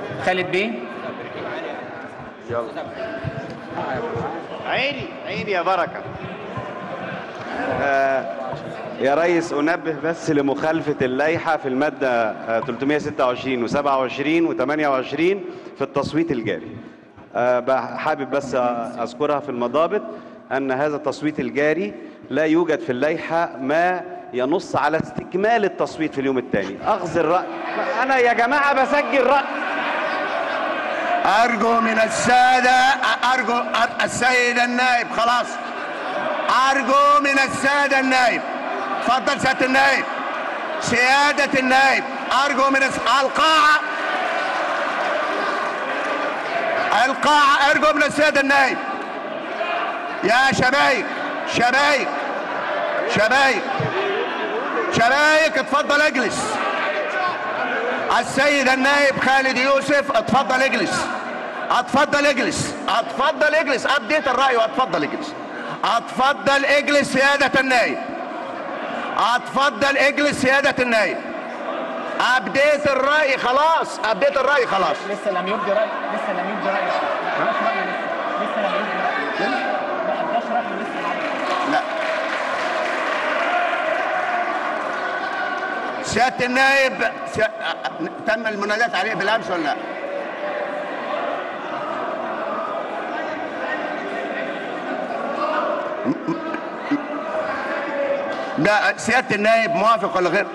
خالد بيه. يلا. عيني عيني يا بركة. يا ريس أنبه بس لمخالفة اللائحة في المادة 326 و27 و28 في التصويت الجاري. حابب بس أذكرها في المضابط أن هذا التصويت الجاري لا يوجد في اللائحة ما ينص على استكمال التصويت في اليوم الثاني. أخذ الرأي، أنا يا جماعة بسجل رأي. أرجو من السادة، أرجو السيد النائب، خلاص أرجو من السادة النائب. تفضل سيادة النائب. سيادة النائب أرجو من القاعة أرجو من السادة النائب. يا شبايك شبايك شبايك شبايك اتفضل اجلس. السيد النائب خالد يوسف اتفضل اجلس. اتفضل اجلس. اتفضل اجلس. ابديت الرأي واتفضل اجلس. اتفضل اجلس سيادة النائب. اتفضل اجلس سيادة النائب. ابديت الرأي خلاص. ابديت الرأي خلاص. لسه لم يبدي رأي. لسه لم يبدي رأي. لسه لم يبدي رأي. ما ابداش رأي لسه. لا سيادة النائب تم المنادات عليه بالامس ولا لا؟ لا سيادة النائب موافق ولا غير؟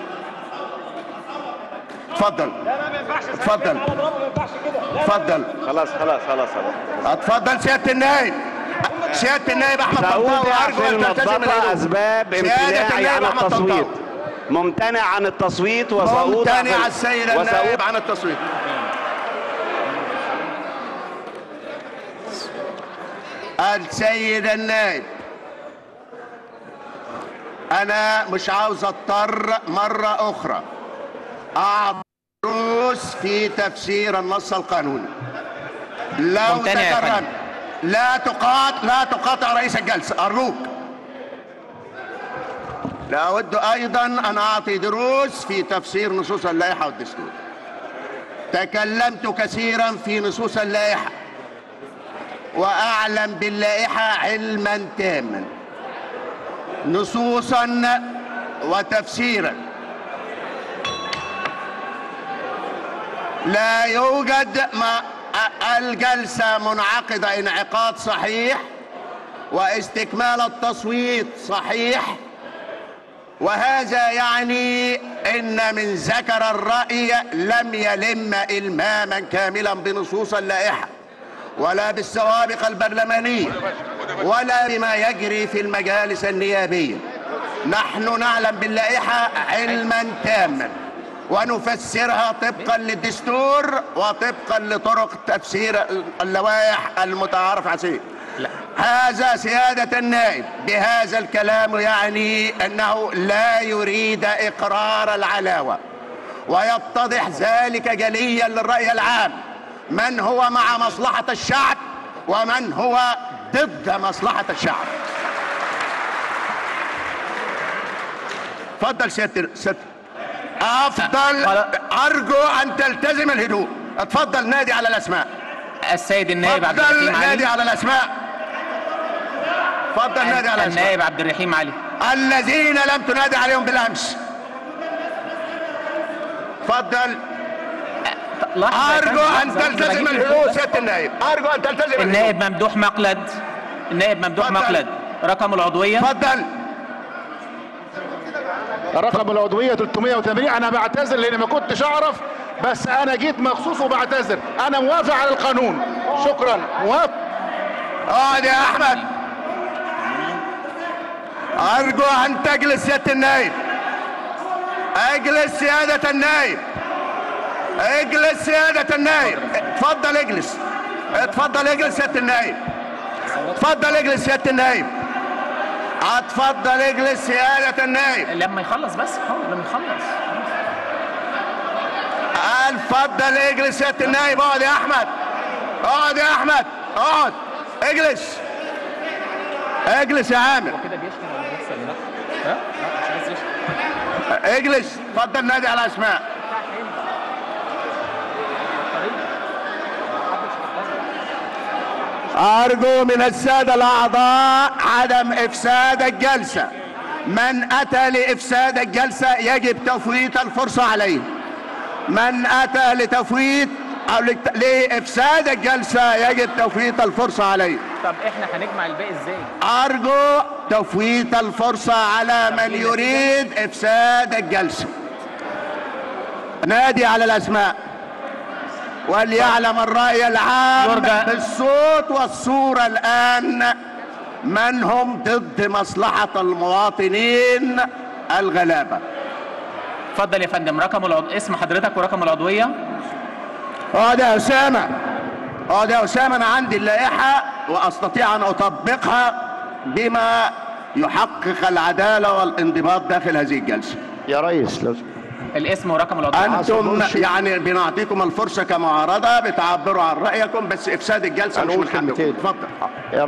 اتفضل. لا ما ينفعش. اتفضل. اتفضل. خلاص خلاص خلاص خلاص. اتفضل سيادة النائب. سيادة النائب احمد طنطاوي ارجو ان تلتزم الهدوء. اسباب امتناعي عن التصويت. ممتنع عن التصويت وسأوضع. ممتنع السيد النائب عن التصويت. السيد النائب انا مش عاوز اضطر مرة اخرى اعطي دروس في تفسير النص القانوني. لو تكررت لا تقاطع رئيس الجلسة أرجوك. لا أود أيضا أن أعطي دروس في تفسير نصوص اللائحة والدستور. تكلمت كثيرا في نصوص اللائحة وأعلم باللائحة علما تاما نصوصا وتفسيرا. لا يوجد الجلسة منعقدة انعقاد صحيح واستكمال التصويت صحيح، وهذا يعني ان من ذكر الرأي لم يلم إلماما كاملا بنصوص اللائحة ولا بالسوابق البرلمانية ولا بما يجري في المجالس النيابية. نحن نعلم باللائحة علما تاما ونفسرها طبقا للدستور وطبقا لطرق تفسير اللوائح المتعارف عليه. هذا سيادة النائب بهذا الكلام يعني أنه لا يريد إقرار العلاوة، ويتضح ذلك جليا للرأي العام من هو مع مصلحة الشعب ومن هو ضد مصلحة الشعب. تفضل سيادة. أفضل أرجو أن تلتزم الهدوء. اتفضل نادي على الأسماء. السيد النائب عبد الرحيم علي. نادي على الأسماء. اتفضل نادي على الأسماء. النائب عبد الرحيم علي. الذين لم تنادي عليهم بالأمس. اتفضل. أرجو أن تلتزم الهدوء سيادة النائب. أرجو أن تلتزم الهدوء. النائب ممدوح مقلد. النائب ممدوح مقلد. رقم العضوية. اتفضل. رقم العضوية 380. أنا بعتذر لأني ما كنتش أعرف، بس أنا جيت مخصوص وبعتذر. أنا موافق على القانون. شكرا. موافق. اقعد يا أحمد. أرجو أن تجلس سيادة النائب. اجلس سيادة النائب. اجلس سيادة النائب. اتفضل اجلس. اتفضل اجلس سيادة النائب. اتفضل اجلس سيادة النائب. اتفضل اجلس سيادة النائب. لما يخلص بس. لما يخلص. اتفضل اجلس سيادة النائب. اقعد يا احمد. اقعد يا احمد. اقعد. اجلس. اجلس يا عامر. هو كده بيشتم ولا بيكسب؟ لا. ها؟ مش عايز يشتم. اجلس. اتفضل نادي على اسماء. أرجو من السادة الأعضاء عدم إفساد الجلسة. من أتى لإفساد الجلسة يجب تفويت الفرصة عليه. من أتى لتفويت أو لإفساد الجلسة يجب تفويت الفرصة عليه. طب احنا هنجمع الباقي ازاي؟ أرجو تفويت الفرصة على من يريد إفساد الجلسة. نادي على الأسماء وليعلم الرأي العام بالصوت والصورة الآن من هم ضد مصلحة المواطنين الغلابة. اتفضل يا فندم، اسم حضرتك ورقم العضوية. اقعد يا أسامة، اقعد يا أسامة، أنا عندي اللائحة وأستطيع أن أطبقها بما يحقق العدالة والانضباط داخل هذه الجلسة. يا ريس لو الاسم ورقم العضوية. أنتم يعني بنعطيكم الفرصة كمعارضة بتعبروا عن رأيكم، بس إفساد الجلسة مش من حقكم. اتفضل.